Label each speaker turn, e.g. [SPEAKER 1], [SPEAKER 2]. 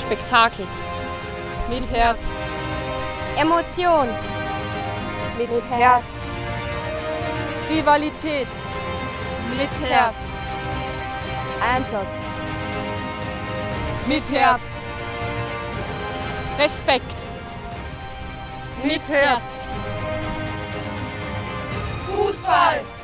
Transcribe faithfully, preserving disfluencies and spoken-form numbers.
[SPEAKER 1] Spektakel.
[SPEAKER 2] Mit Herz.
[SPEAKER 3] Emotion.
[SPEAKER 2] Mit Herz.
[SPEAKER 1] Rivalität.
[SPEAKER 2] Mit Herz.
[SPEAKER 3] Einsatz.
[SPEAKER 2] Mit Herz.
[SPEAKER 1] Respekt.
[SPEAKER 2] Mit Herz. Fußball.